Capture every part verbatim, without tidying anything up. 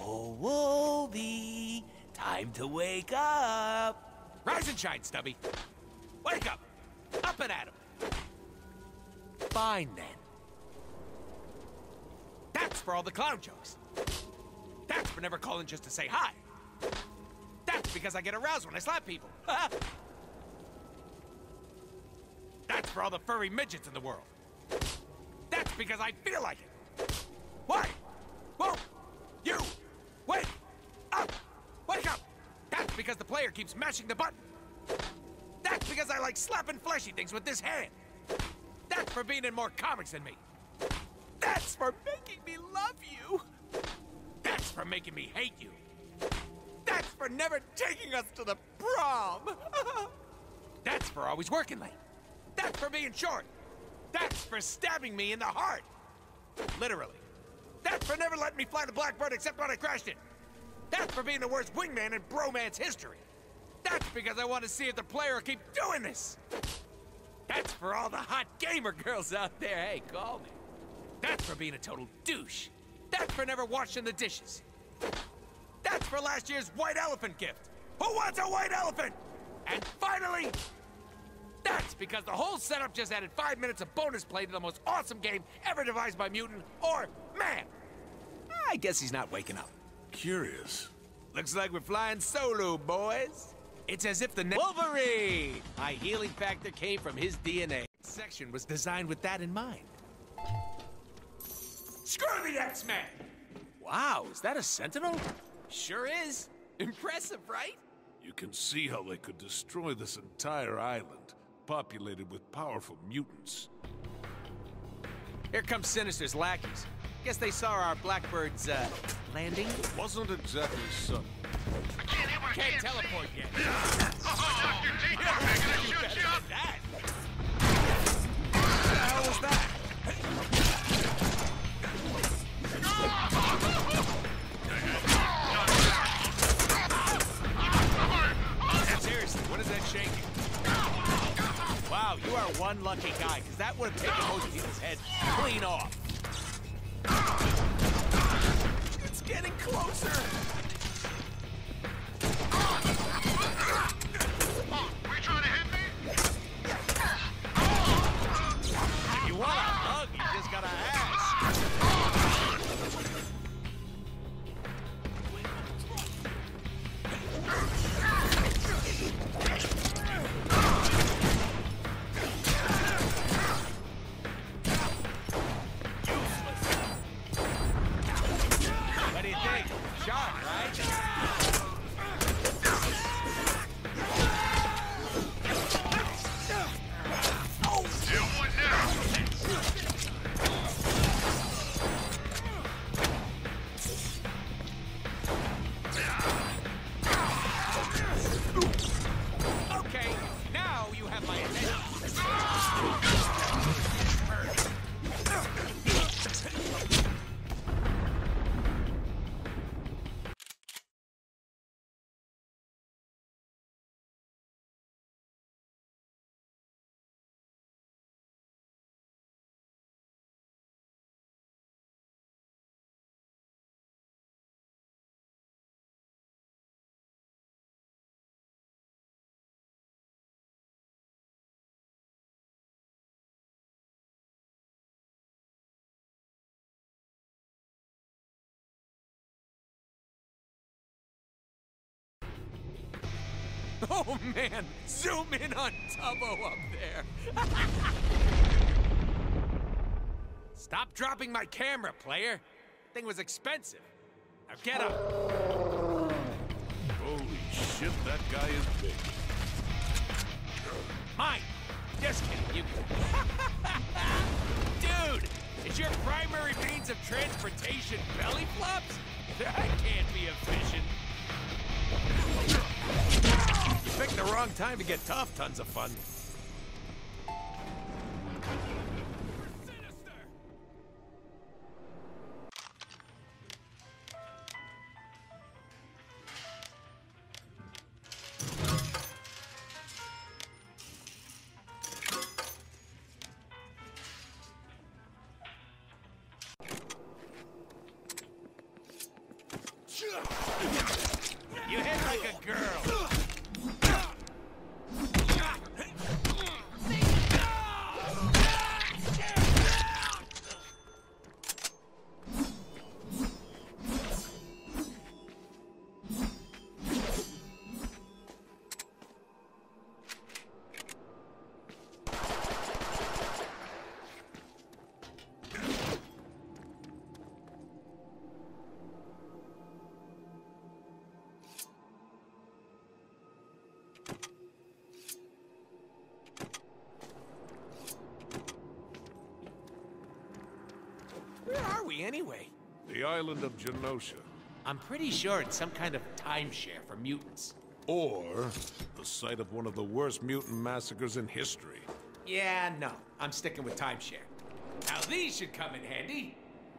Oh, Wolvie, time to wake up. Rise and shine, Stubby. Wake up. Up and at 'em. Fine, then. That's for all the clown jokes. That's for never calling just to say hi. That's because I get aroused when I slap people. That's for all the furry midgets in the world. That's because I feel like it. Why? Whoa! You! Wake up! Wake up! That's because the player keeps mashing the button. That's because I like slapping fleshy things with this hand. That's for being in more comics than me. That's for making me love you. That's for making me hate you. That's for never taking us to the prom. That's for always working late. That's for being short. That's for stabbing me in the heart. Literally. That's for never letting me fly the Blackbird except when I crashed it. That's for being the worst wingman in bromance history. That's because I want to see if the player will keep doing this. That's for all the hot gamer girls out there. Hey, call me. That's for being a total douche. That's for never washing the dishes. That's for last year's white elephant gift. Who wants a white elephant? And finally, that's because the whole setup just added five minutes of bonus play to the most awesome game ever devised by Mutant or man. I guess he's not waking up. Curious. Looks like we're flying solo, boys. It's as if the Wolverine! My healing factor came from his D N A. This section was designed with that in mind. Screw the X-Men! Wow, is that a Sentinel? Sure is. Impressive, right? You can see how they could destroy this entire island, populated with powerful mutants. Here comes Sinister's lackeys. Guess they saw our Blackbird's, uh, landing? It wasn't exactly sudden. I can't hit my Can't can't teleport yet. Oh, Doctor J, I'm gonna shoot you up! That. What the hell was that? Seriously, what is that shaking? Wow, you are one lucky guy, because that would have taken most people's heads clean off. It's getting closer. Were you trying to hit me? If you want a hug, you just gotta ask. What do you think? Sharp, right? You one now! Okay, now you have my attention. Oh man, zoom in on Tubbo up there. Stop dropping my camera, player. Thing was expensive. Now get up. Holy shit, that guy is big. Mine. Just kidding, you. Dude, is your primary means of transportation belly flops? That can't be efficient. You picked the wrong time to get tough. Tons of fun. like a girl. Where are we anyway? The island of Genosha. I'm pretty sure it's some kind of timeshare for mutants. Or the site of one of the worst mutant massacres in history. Yeah, no. I'm sticking with timeshare. Now these should come in handy.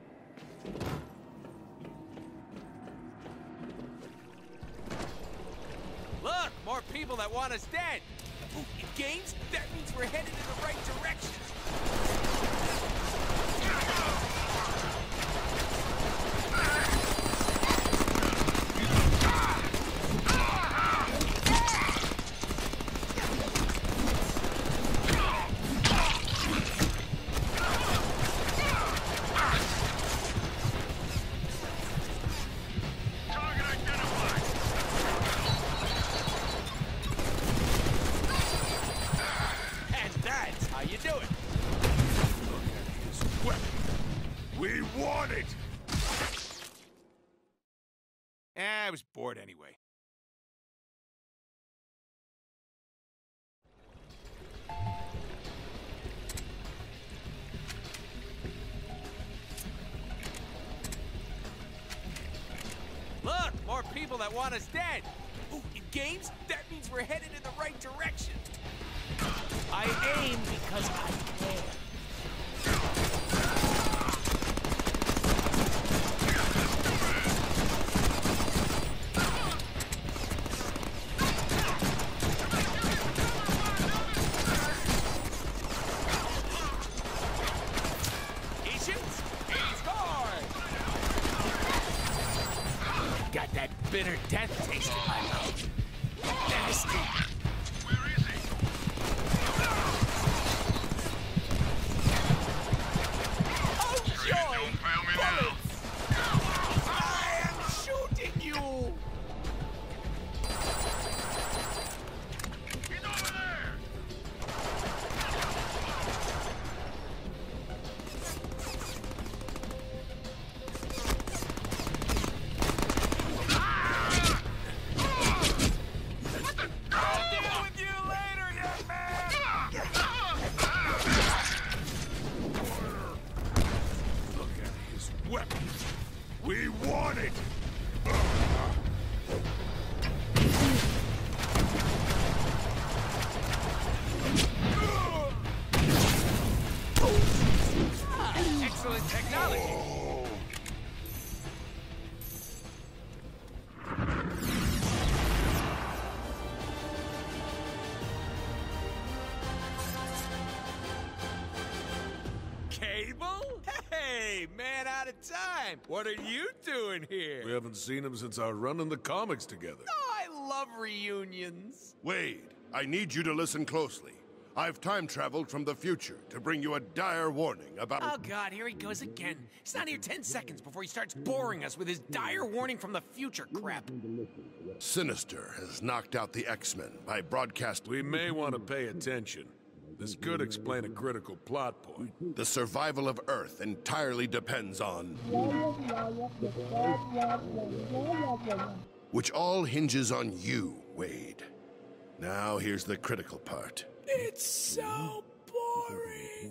Look, more people that want us dead. Ooh, in games, that means we're headed in the right direction. Target identified. And that's how you do it. Look at his weapon. We want it! Eh, I was bored anyway. Look, more people that want us dead. Ooh, in games, that means we're headed in the right direction. I aim because I care. He shoots, he scores. Got that bitter death taste in my mouth. Nasty. Where is he? Oh, joy! Don't fail me now. I am shooting you! He's over there. I'll deal with you later, young man! Look at his weapon. We want it! Excellent technology. Cable? Hey, man out of time. What are you doing here? We haven't seen him since our run in the comics together. Oh, I love reunions. Wade, I need you to listen closely. I've time traveled from the future to bring you a dire warning about. Oh god, here he goes again. He's not here ten seconds before he starts boring us with his dire warning from the future crap. Sinister has knocked out the X-Men by broadcasting. We may want to pay attention. This could explain a critical plot point. The survival of Earth entirely depends on. Which all hinges on you, Wade. Now here's the critical part. It's so boring.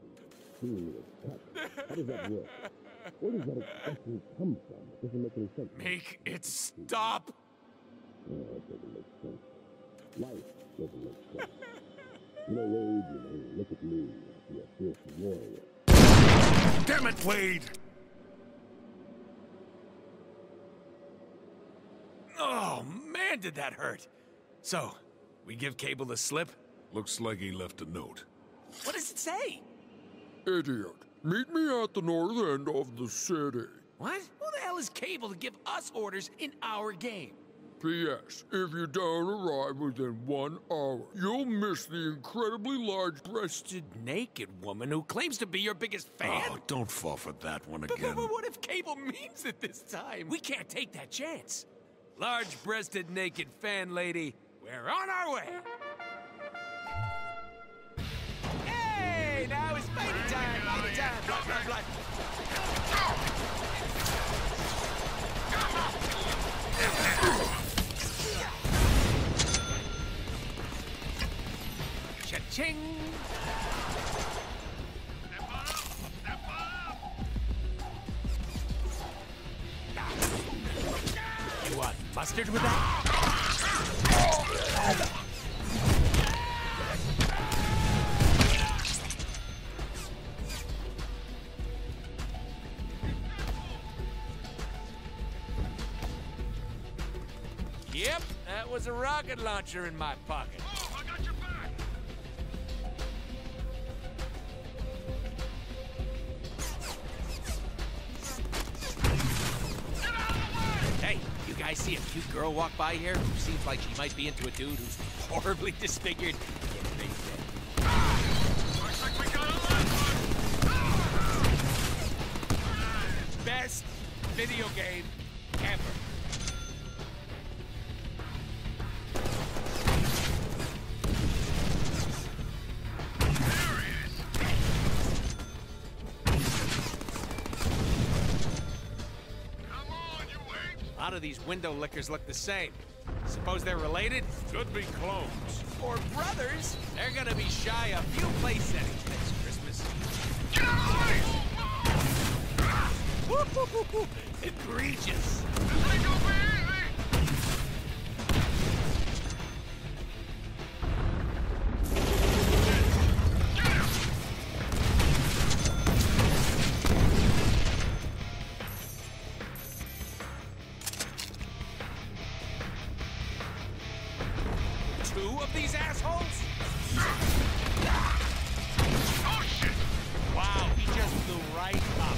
Make it stop. Damn it, Wade! Oh, man, did that hurt. So, we give Cable the slip? Looks like he left a note. What does it say? Idiot. Meet me at the north end of the city. What? Who the hell is Cable to give us orders in our game? P S. If you don't arrive within one hour, you'll miss the incredibly large breasted Naked woman who claims to be your biggest fan? Oh, don't fall for that one But, but, again. but what if Cable means it this time? We can't take that chance. Large-breasted naked fan lady, we're on our way. Hey, now it's fighting time, fighting time. Blood, blood, blood. Cha-ching. You want mustard with that? Yep, that was a rocket launcher in my pocket. Oh, I got your back. Hey, you guys see a cute girl walk by here who seems like she might be into a dude who's horribly disfigured? Get ready for it. Looks like we got a last one. Best video game ever. Come on, you wait. A lot of these window lickers look the same. Suppose they're related? Could be clones. Or brothers? They're gonna be shy a few place settings next Christmas. Get out of the way. Woo-hoo-hoo-hoo. Egregious. This ain't gonna be easy. Two of these assholes? Oh, shit. Wow, he just flew right up.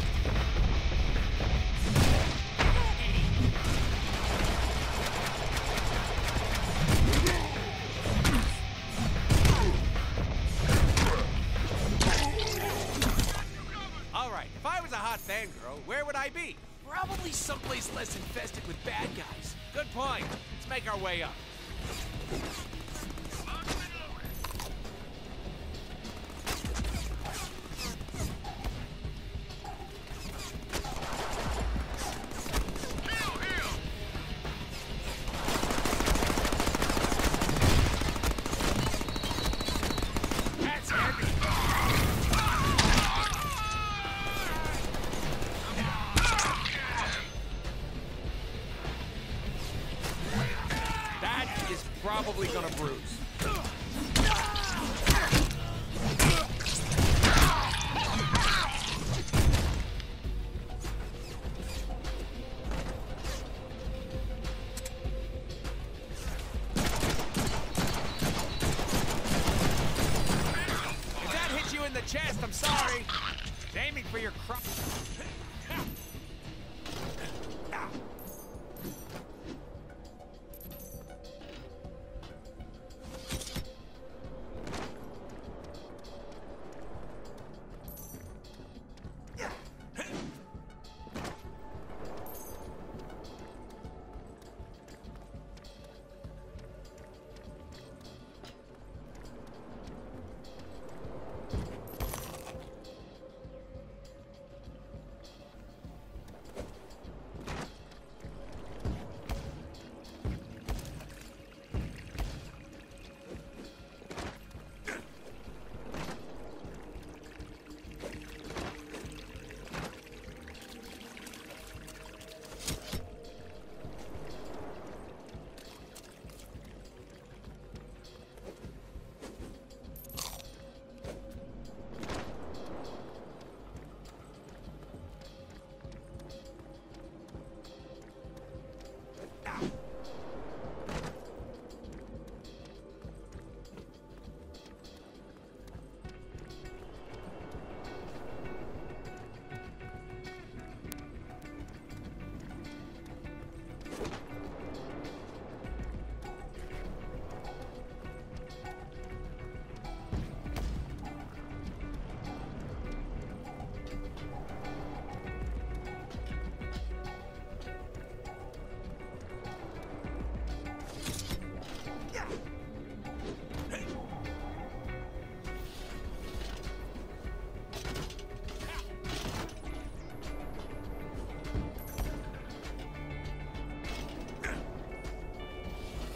All right, if I was a hot fangirl, where would I be? Probably someplace less infested with bad guys. Good point. Let's make our way up. Heal, heal. That's heavy. That is probably gonna bruise. If that hit you in the chest, I'm sorry. It's aiming for your crop.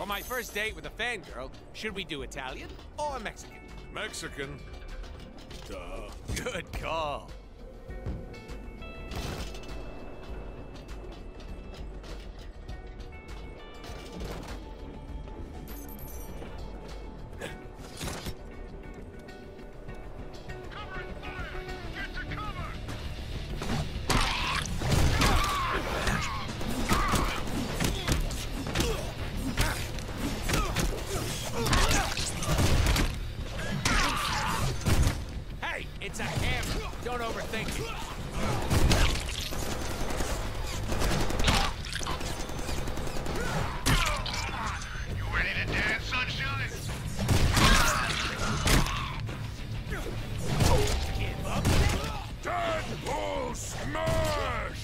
For my first date with a fangirl, should we do Italian or Mexican? Mexican? Duh. Good call. Covering fire! Get to cover! Hey, it's a hammer. Don't overthink it. You ready to dance, sunshine? Give up. Deadpool smash!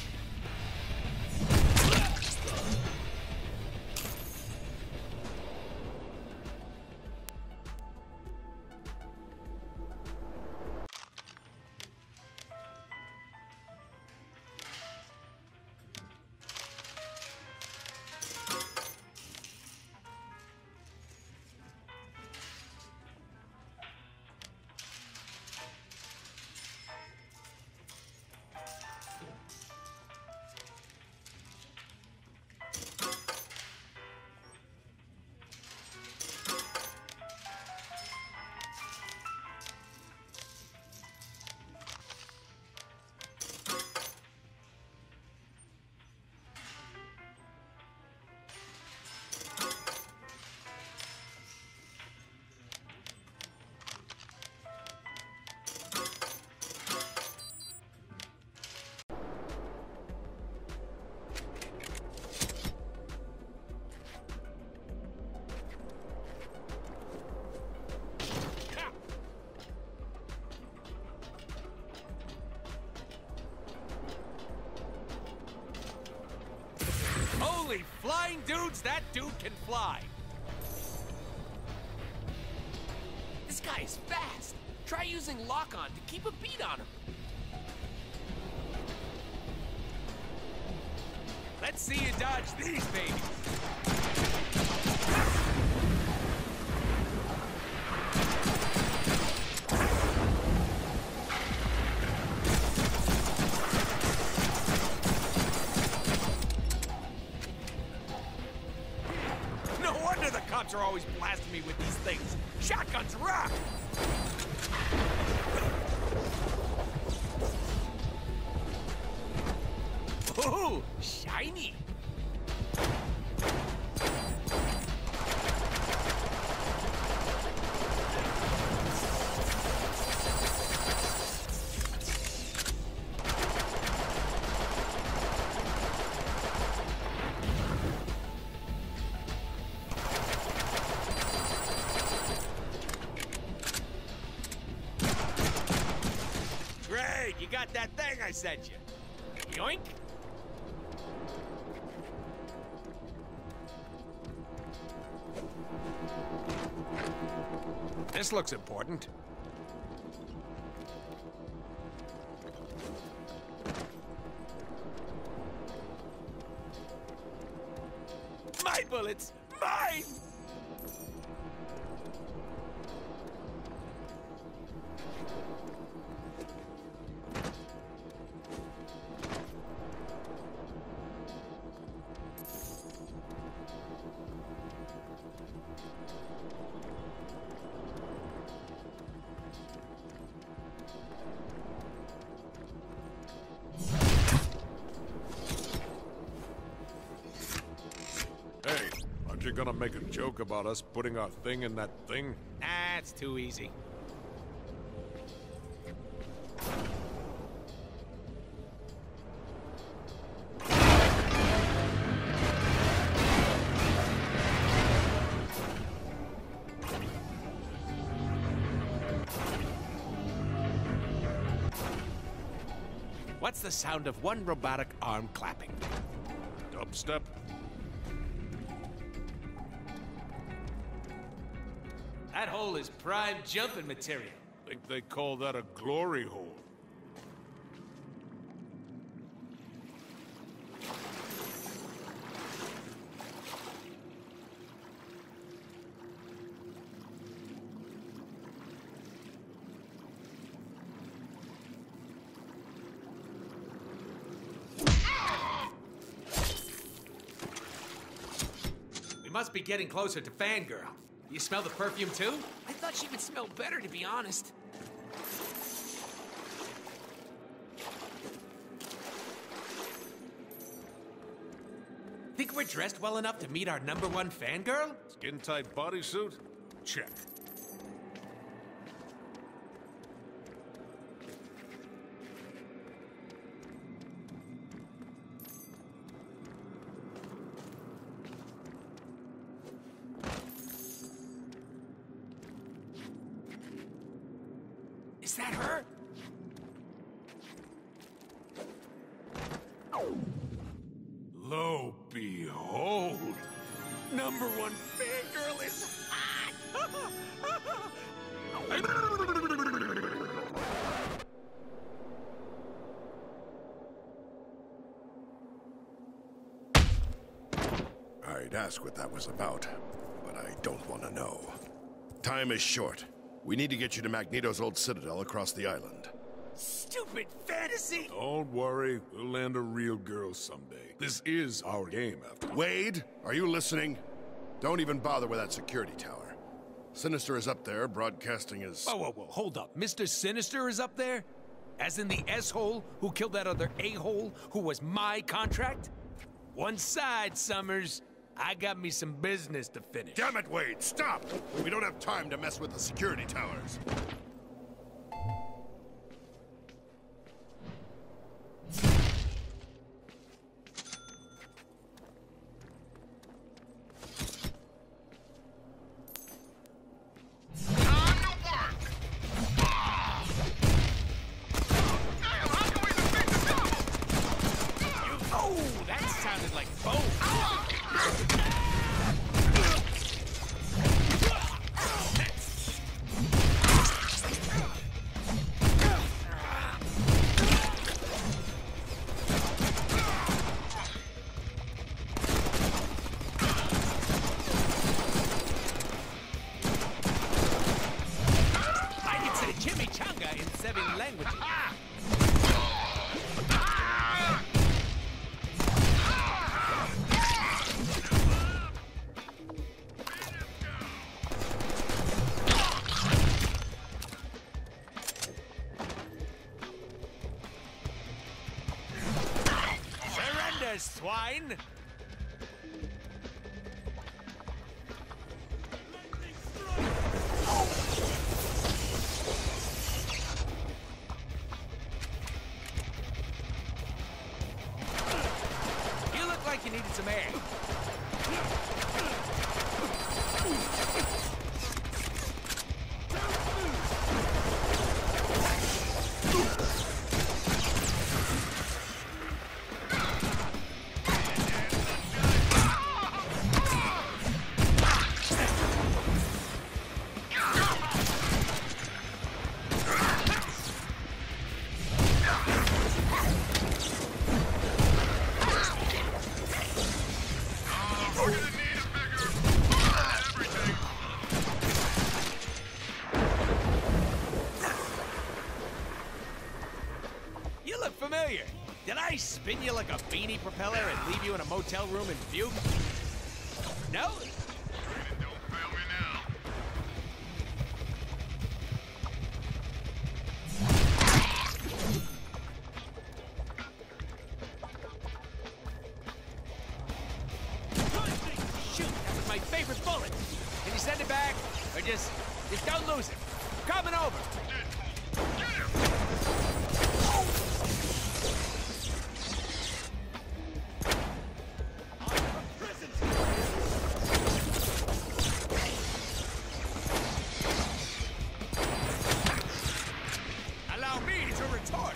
Holy flying dudes, that dude can fly. This guy is fast. Try using lock-on to keep a beat on him. Let's see you dodge these babies. No wonder the cops are always blasting me with these things. Shotguns rock! Ooh, shiny! Great, you got that thing I sent you. Yoink! This looks important. My bullets! Mine! Hey, aren't you gonna make a joke about us putting our thing in that thing? That's too easy. What's the sound of one robotic arm clapping? Dubstep? That hole is prime jumping material. Think they call that a glory hole. must be getting closer to Fangirl. You smell the perfume too? I thought she would smell better, to be honest. Think we're dressed well enough to meet our number one fangirl? Skin-tight bodysuit? Check. Is that her? Lo behold! Number one fangirl is hot! I'd ask what that was about, but I don't want to know. Time is short. We need to get you to Magneto's old citadel across the island. Stupid fantasy! Don't worry, we'll land a real girl someday. This is our game, after all. Wade, are you listening? Don't even bother with that security tower. Sinister is up there, broadcasting his... Whoa, whoa, whoa, hold up. Mister Sinister is up there? As in the S-hole who killed that other A-hole who was my contract? One side, Summers. I got me some business to finish. Damn it, Wade, stop! We don't have time to mess with the security towers. Time to work! Ah! Damn, how can we defeat the devil? Oh, that sounded like both. I can say chimichanga in seven languages. Surrender, swine! You look like you needed some air. We're gonna need a bigger... everything. You look familiar. Did I spin you like a beanie propeller and leave you in a motel room in Butte? No? Don't fail me now. Shoot, that was my favorite bullet. Can you send it back? Or just, just don't lose it. Coming over. Get him! Allow me to retort.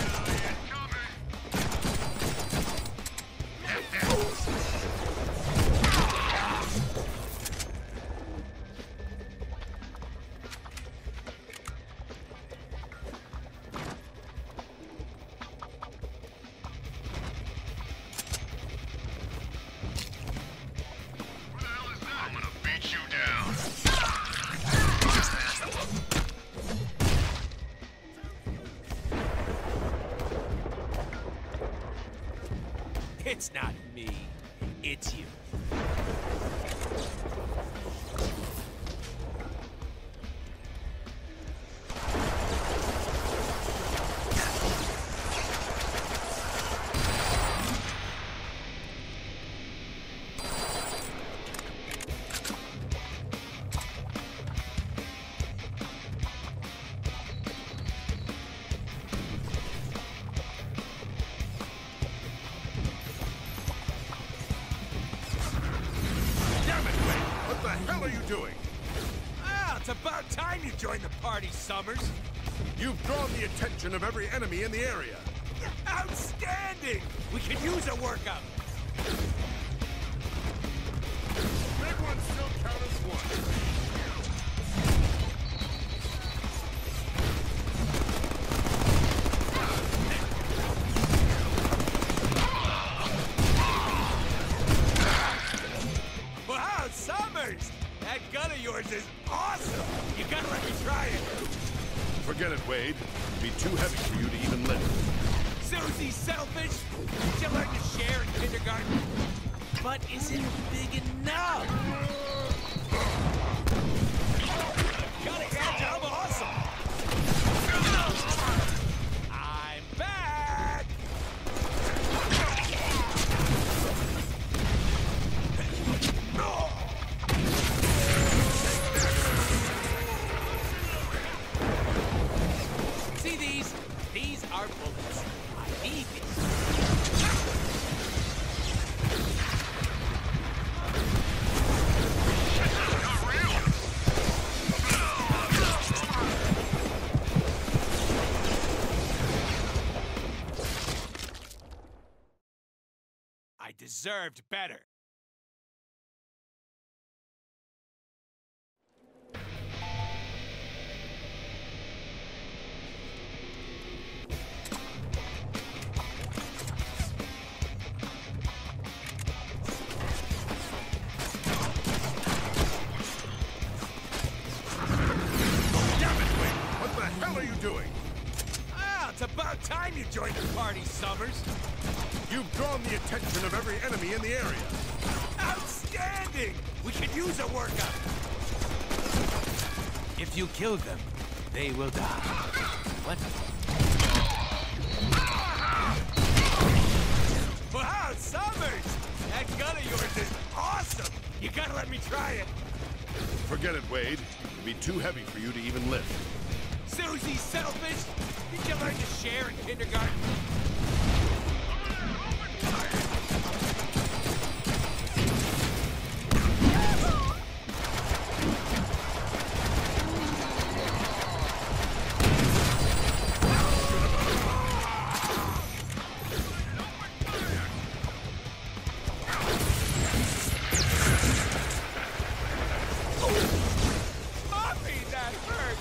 Incoming! It's not me. It's you. About time you joined the party, Summers. You've drawn the attention of every enemy in the area. Outstanding! We could use a workup. Big ones still count as one. Wow, Summers! That gun of yours is awesome! You gotta let me try it! Forget it, Wade. It'd be too heavy for you to even lift. Susie Selfish! Did you learn to share in kindergarten? But is it big enough? Got a hand job, awesome! I'm back! See these? These are bullets. I need these. I deserved better. About time you joined the party, Summers. You've drawn the attention of every enemy in the area. Outstanding! We could use a workup. If you kill them, they will die. What? Wow, Summers! That gun of yours is awesome! You gotta let me try it. Forget it, Wade. It'd be too heavy for you to even lift. Susie Selfish! Did you learn to share in kindergarten? Mommy, that hurt!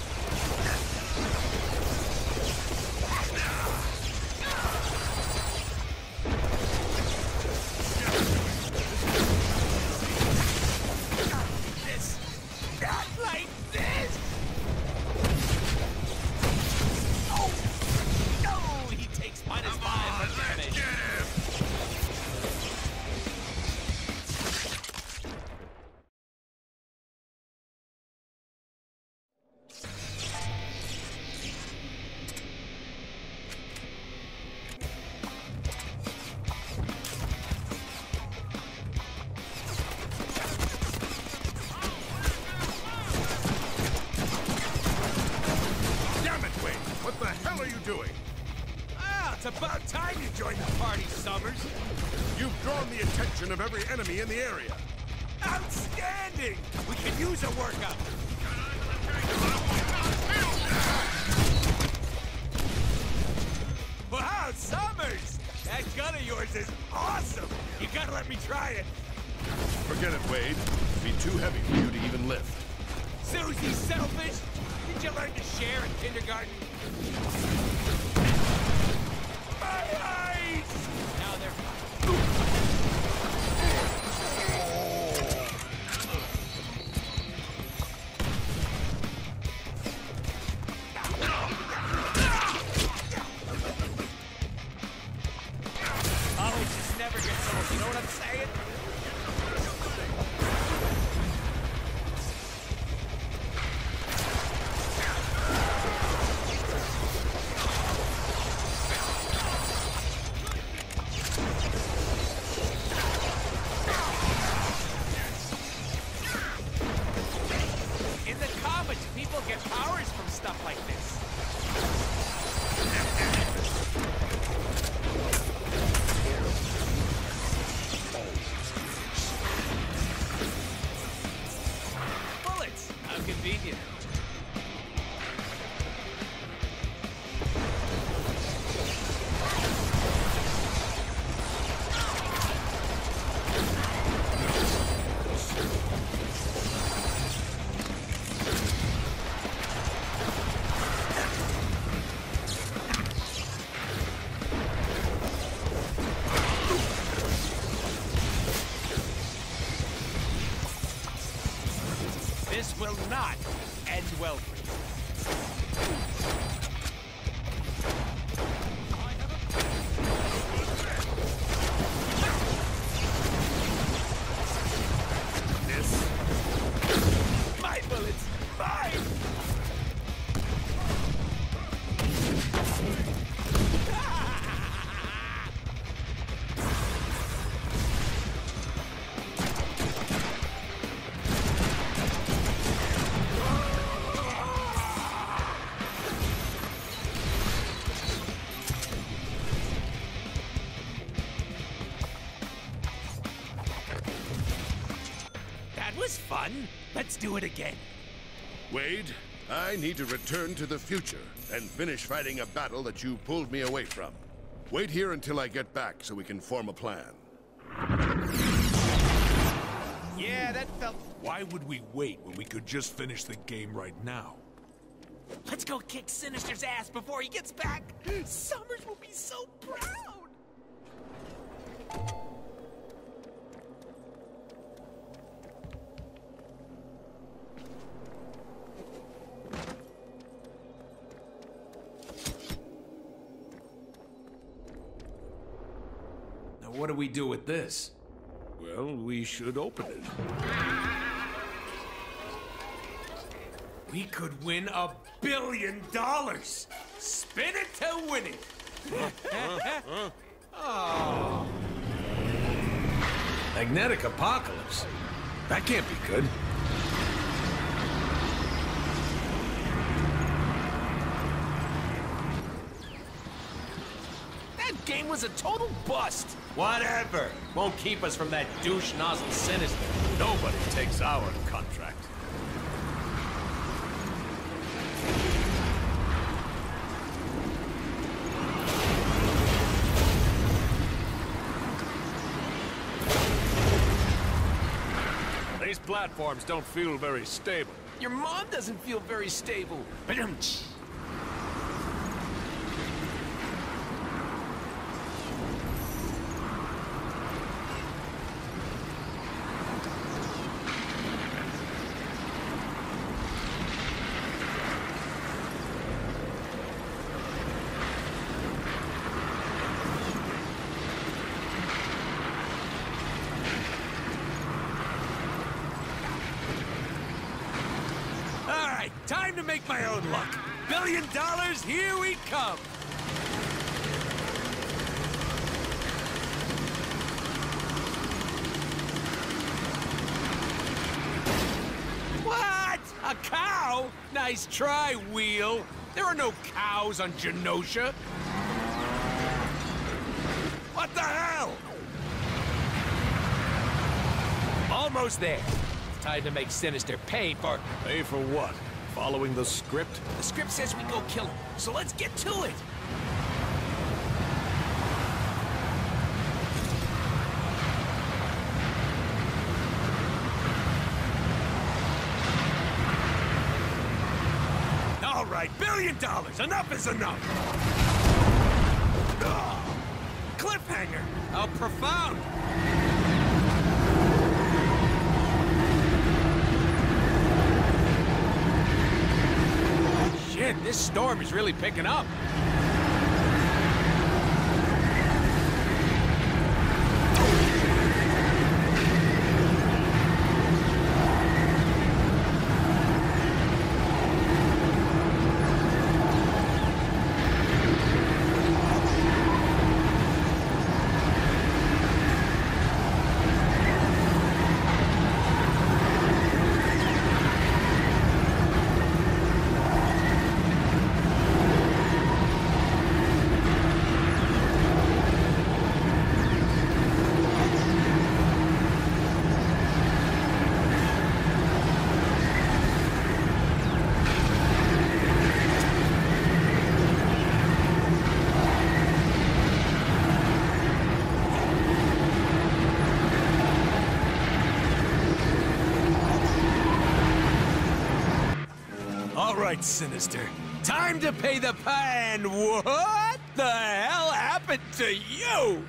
It's about time you joined the party, Summers. You've drawn the attention of every enemy in the area. Outstanding! We could use a workup. Wow, Summers! That gun of yours is awesome! You gotta let me try it. Forget it, Wade. It'd be too heavy for you to even lift. Susie Selfish! Did you learn to share in kindergarten? My eyes! Now they're fine. Oh, it just never gets stuff like this. Bullets! How convenient. This will not end well for you. This... My bullets! Mine! That was fun. Let's do it again. Wade, I need to return to the future and finish fighting a battle that you pulled me away from. Wait here until I get back so we can form a plan. Yeah, that felt... Why would we wait when we could just finish the game right now? Let's go kick Sinister's ass before he gets back. Summers will be so proud. Now what do we do with this? Well, we should open it. We could win a billion dollars! Spin it to win it! Oh. Magnetic apocalypse? That can't be good. That game was a total bust! Whatever. Won't keep us from that douche nozzle Sinister. Nobody takes our contract. These platforms don't feel very stable. Your mom doesn't feel very stable. Ba-dum-tsh. Time to make my own luck. Billion dollars, here we come. What? A cow? Nice try, Wheel. There are no cows on Genosha. What the hell? Almost there. It's time to make Sinister pay for... Pay for what? Following the script? The script says we go kill him, so let's get to it! All right, billion dollars! Enough is enough! Ugh. Cliffhanger! How profound! Shit, this storm is really picking up. right, Sinister. Time to pay the pan. What the hell happened to you?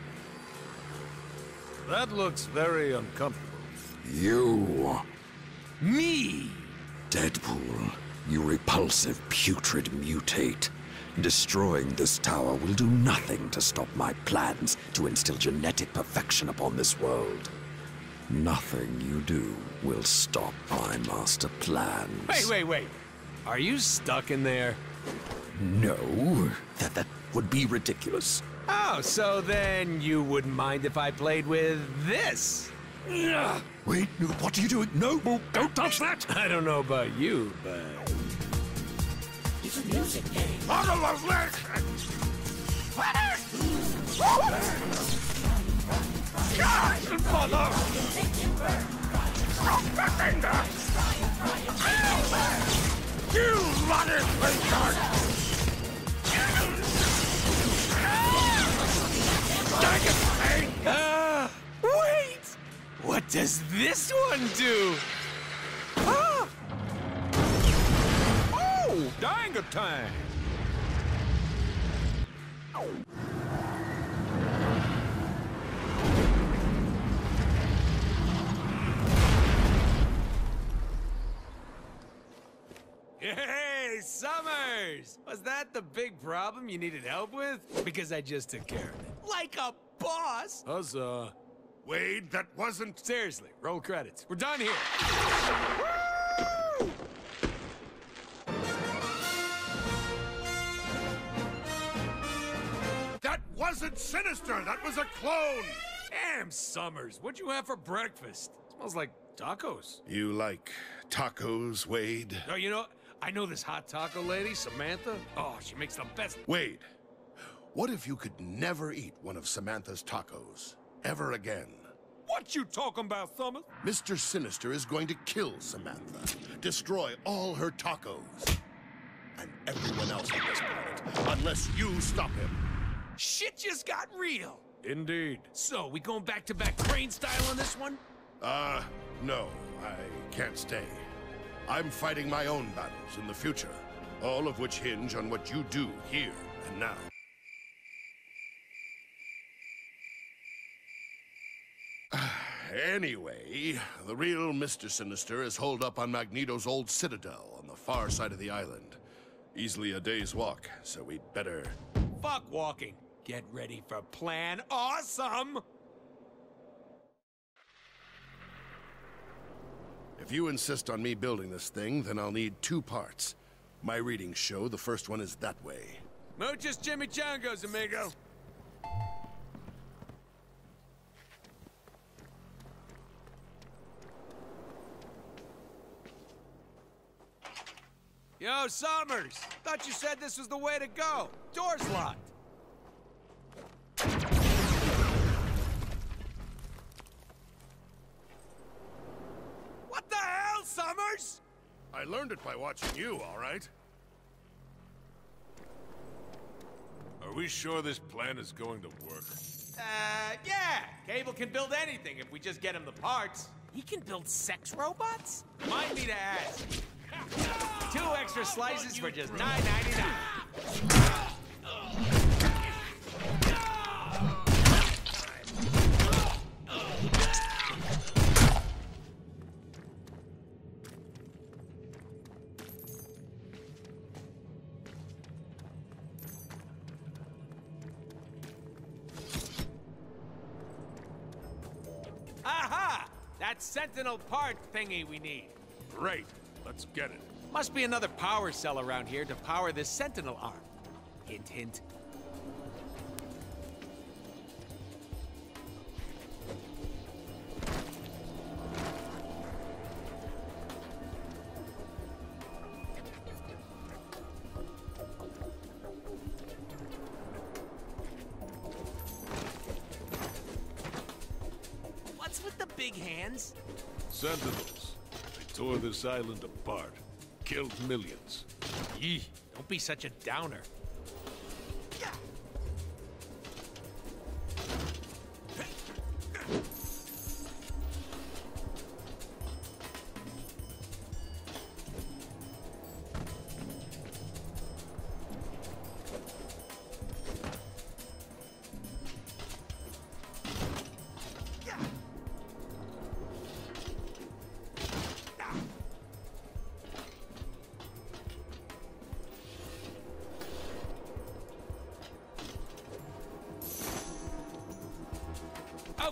That looks very uncomfortable. You. Me? Deadpool, you repulsive, putrid mutate. Destroying this tower will do nothing to stop my plans to instill genetic perfection upon this world. Nothing you do will stop my master plans. Wait, wait, wait. Are you stuck in there? No, that, that would be ridiculous. Oh, so then you wouldn't mind if I played with this? Wait, what are you doing? No, don't touch that! I don't know about you, but... It's a music game. Follow those legs! You bloody bastard! Ah! Wait! What does this one do? Ah! Oh! Danga time! Hey, Summers! Was that the big problem you needed help with? Because I just took care of it. Like a boss! Huzzah. Wade, that wasn't... Seriously, roll credits. We're done here. That wasn't Sinister! That was a clone! Damn, Summers, what'd you have for breakfast? Smells like tacos. You like tacos, Wade? Oh, you know, I know this hot taco lady, Samantha. Oh, she makes the best. Wade, what if you could never eat one of Samantha's tacos? Ever again? What you talking about, Summers? Mister Sinister is going to kill Samantha, destroy all her tacos, and everyone else on this planet, unless you stop him. Shit just got real. Indeed. So, we going back to back crane style on this one? Uh, no, I can't stay. I'm fighting my own battles in the future, all of which hinge on what you do here and now. Anyway, the real Mister Sinister is holed up on Magneto's old citadel on the far side of the island. Easily a day's walk, so we'd better... Fuck walking. Get ready for Plan Awesome! If you insist on me building this thing, then I'll need two parts. My readings show the first one is that way. Muchos chimichangas, amigo. Yo, Summers! Thought you said this was the way to go. Door's locked. What the hell, Summers? I learned it by watching you, all right? Are we sure this plan is going to work? Uh, yeah. Cable can build anything if we just get him the parts. He can build sex robots? Mind me to ask. Two extra slices for just nine ninety-nine. Aha! That Sentinel part thingy we need. Great. Let's get it. Must be another power cell around here to power this Sentinel arm. Hint, hint. What's with the big hands? Sentinels. They tore this island apart. Killed millions. Yee, don't be such a downer.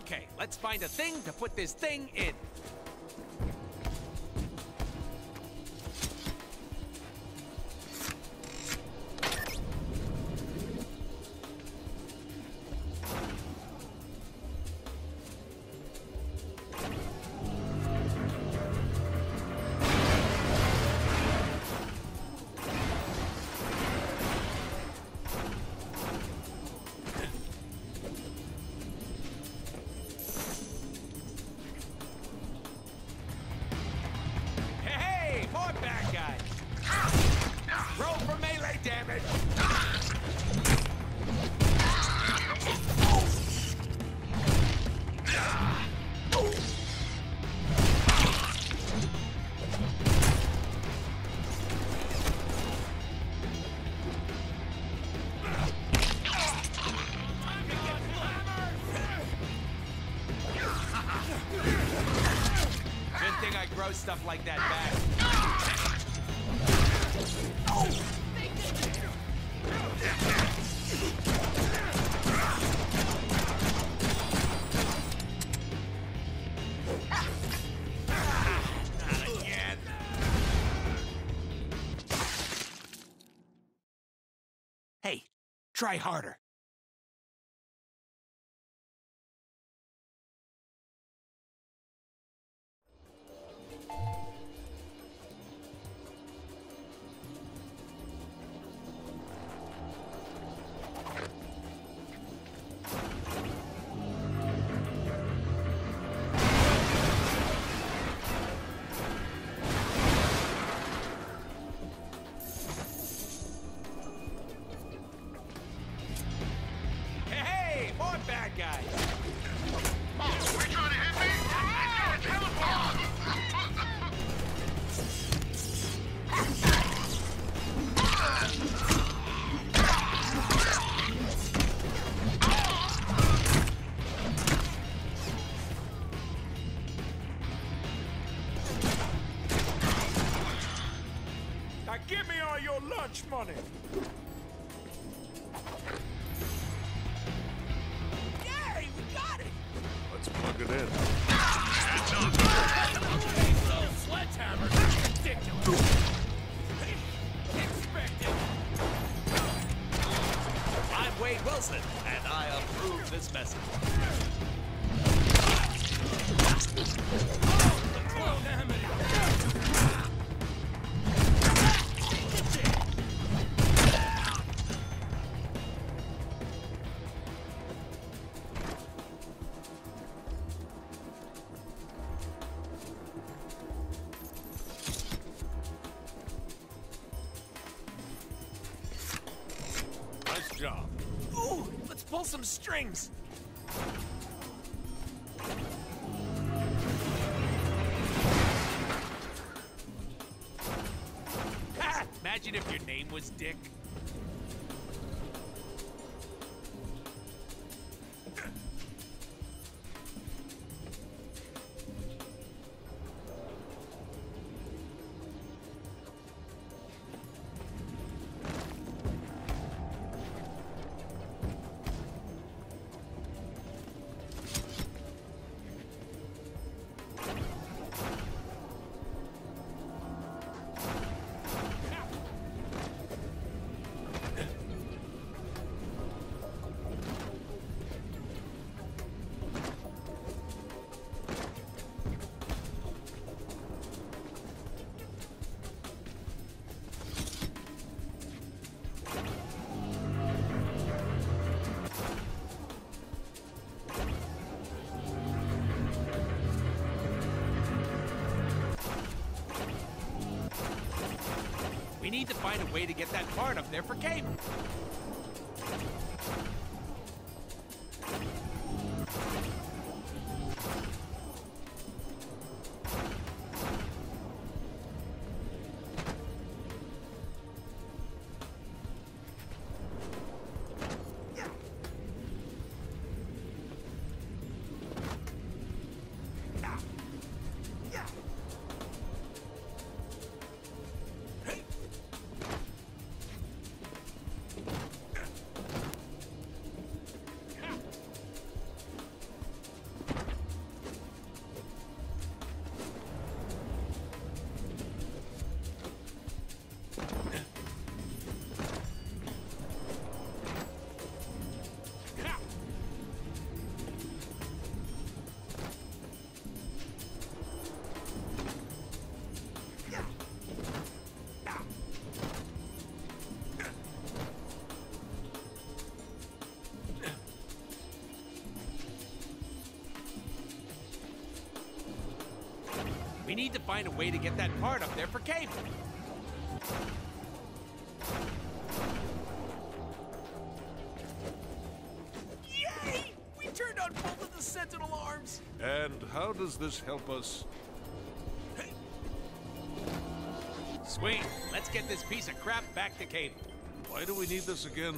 Okay, let's find a thing to put this thing in. Stuff like that back. Not again. Hey, try harder. Give me all your lunch money! Yay! We got it! Let's plug it in. It's on fire! Sledgehammer! Ridiculous! Expect it! I'm Wade Wilson, and I approve this message. Oh, the clone Nice job. Ooh, let's pull some strings. Ha! Imagine if your name was Dick. We need to find a way to get that part up there for Cable. need to find a way to get that part up there for Cable. Yay! We turned on both of the Sentinel arms! And how does this help us? Sweet. Let's get this piece of crap back to Cable. Why do we need this again?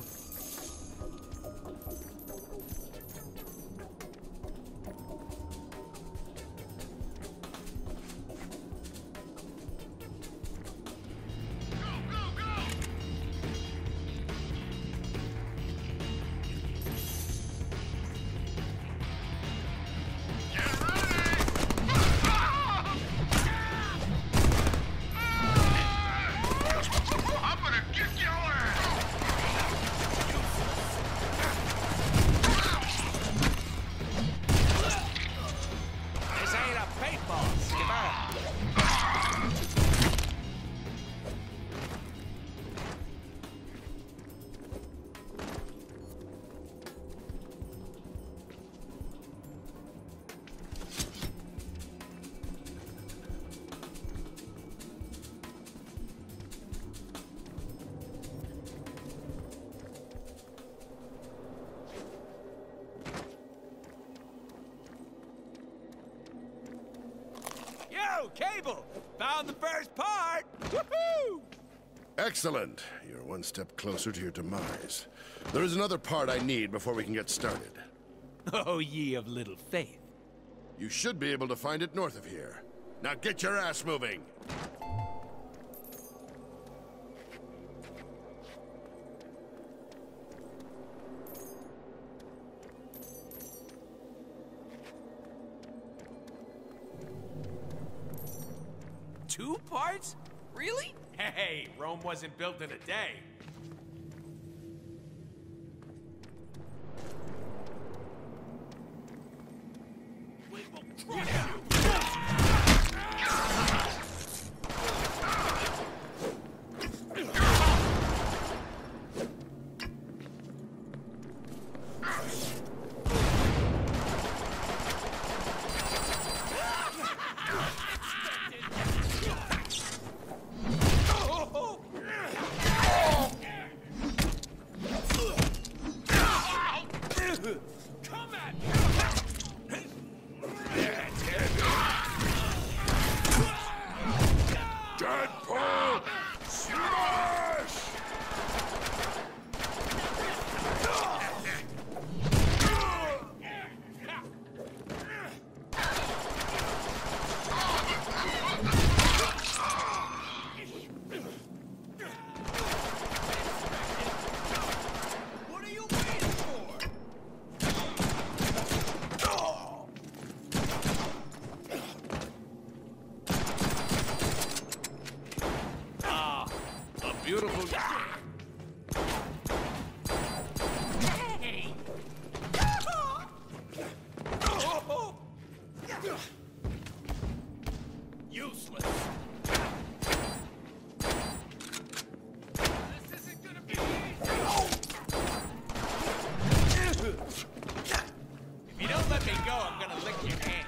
Cable! Found the first part! Woohoo! Excellent. You're one step closer to your demise. There is another part I need before we can get started. Oh, ye of little faith. You should be able to find it north of here. Now get your ass moving! Two parts? Really? Hey, Rome wasn't built in a day. We will crush you! Beautiful. Hey! Useless. This isn't gonna be easy. If you don't let me go, I'm gonna lick your hand.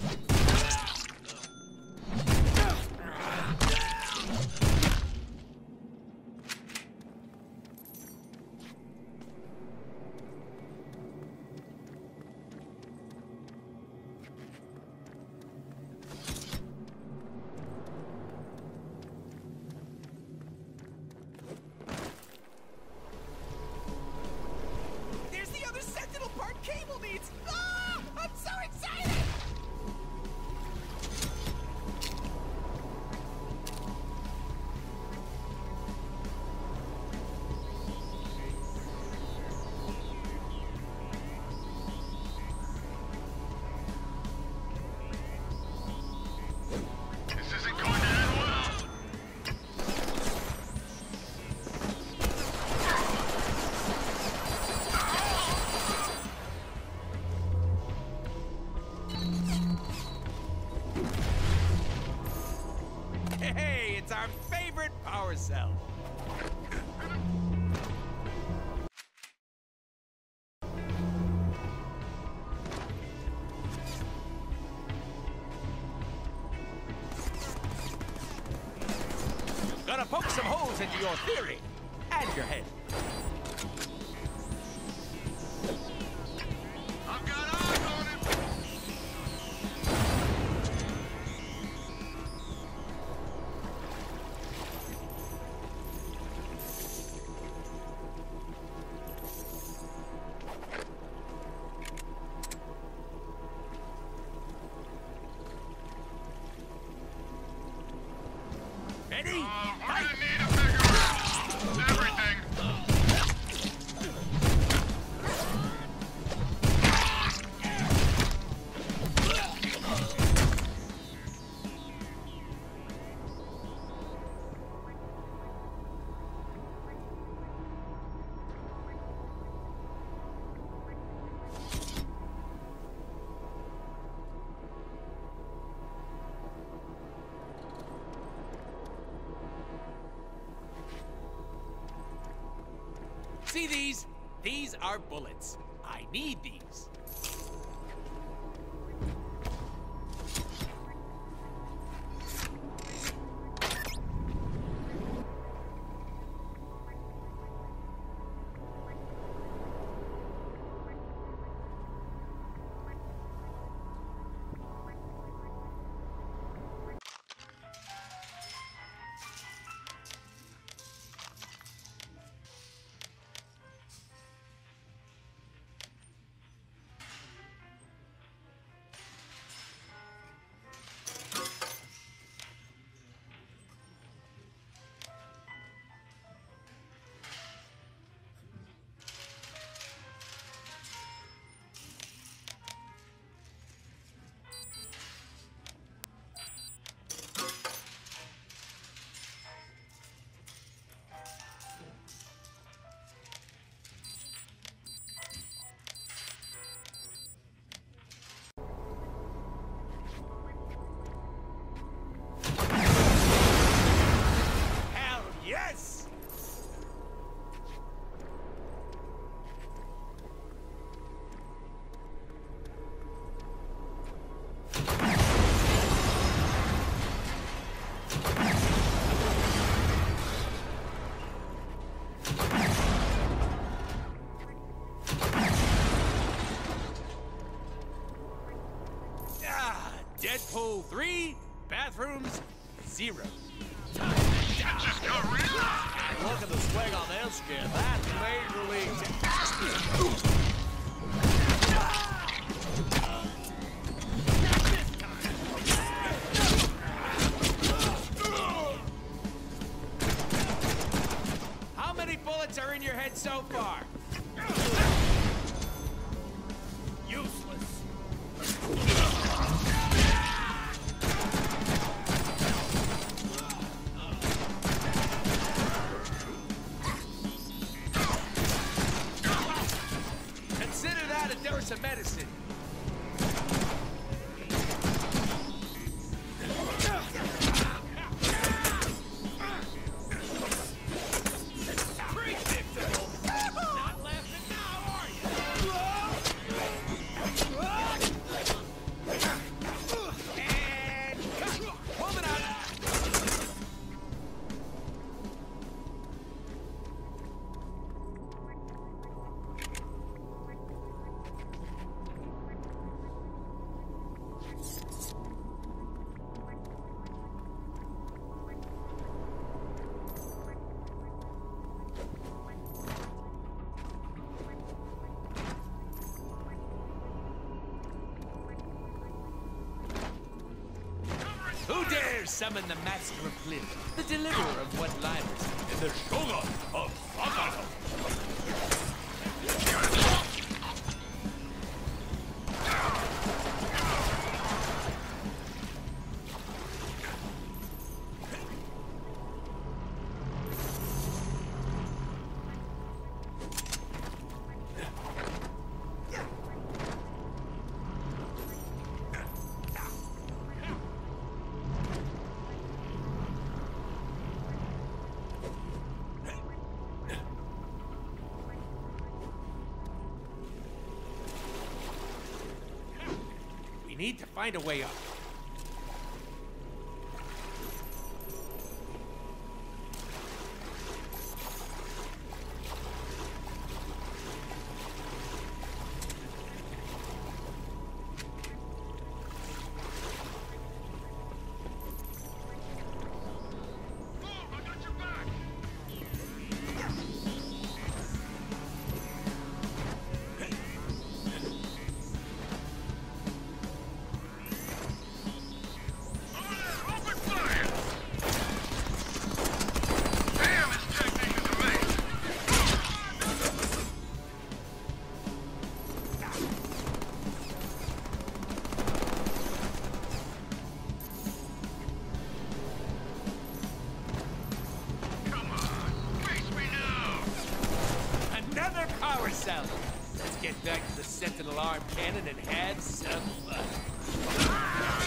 Cable needs. Ah! I'm so excited! This isn't going to end well. Hey, it's our favorite power cell. Gonna poke some holes into your theory and your head. I've got eyes on him! Ready? Uh, I need to figure out everything. See these? These are bullets. I need these. Hell yes! Ah, Deadpool three, bathrooms zero. Just got real. Look at the swing on this kid. That's Major League. How many bullets are in your head so far? Useless. Consider that a dose of medicine. Predictable. Not laughing now, are you? And cut. Moving on. Who dares summon the Master of Flint, the deliverer of one-liners, and the Shogun of Sakato? We need to find a way up. salad. Let's get back to the Sentinel arm cannon and have some fun.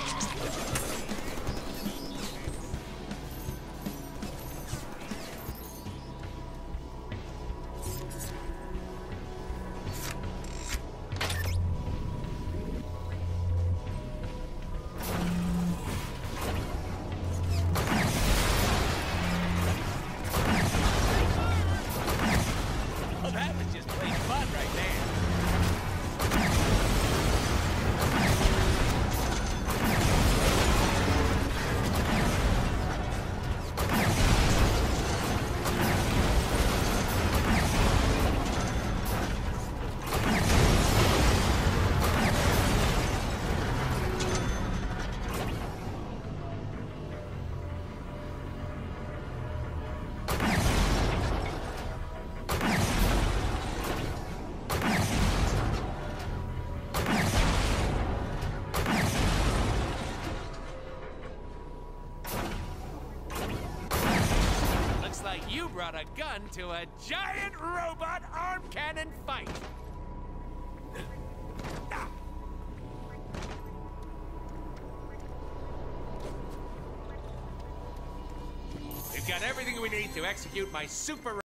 Well, that was just plain fun right there. Looks like you brought a gun to a giant robot arm cannon fight. We've got everything we need to execute my super